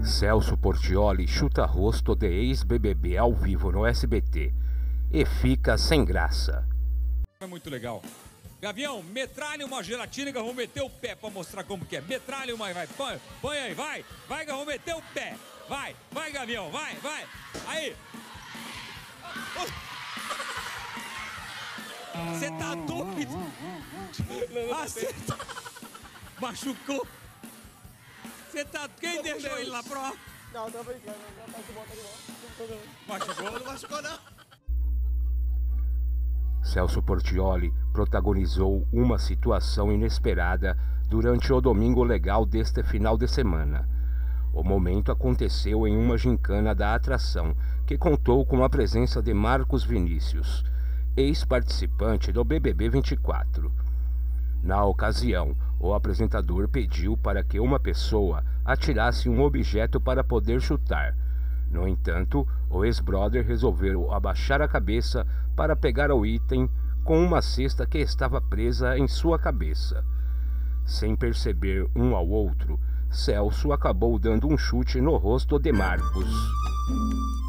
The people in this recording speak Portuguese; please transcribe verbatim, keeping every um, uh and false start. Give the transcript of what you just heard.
Celso Portiolli chuta rosto de ex-B B B ao vivo no S B T e fica sem graça. É muito legal. Gavião, metralha uma gelatina que eu vou meter o pé pra mostrar como que é. Metralha uma, vai, põe, põe aí, vai. Vai que eu vou meter o pé. Vai, vai Gavião, vai, vai. Aí. Você tá doido? Ah, cê tá... Machucou. Você tá... Quem deixou ele lá pro ar? Não, tô brincando. Tá de volta, tá de volta. Machucou? Não machucou, não. Celso Portiolli protagonizou uma situação inesperada durante o Domingo Legal deste final de semana. O momento aconteceu em uma gincana da atração, que contou com a presença de Marcos Vinícius, ex-participante do B B B vinte e quatro. Na ocasião, o apresentador pediu para que uma pessoa atirasse um objeto para poder chutar. No entanto, o ex-brother resolveu abaixar a cabeça para pegar o item com uma cesta que estava presa em sua cabeça. Sem perceber um ao outro, Celso acabou dando um chute no rosto de Marcos.